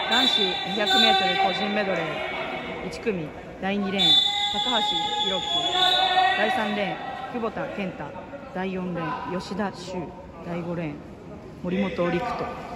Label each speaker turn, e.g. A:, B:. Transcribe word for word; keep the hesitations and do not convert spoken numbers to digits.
A: 男子 にひゃくメートル 個人メドレーいち組だいにレーン高橋宏樹、だいさんレーン久保田健太、だいよんレーン吉田修、だいごレーン森本陸斗。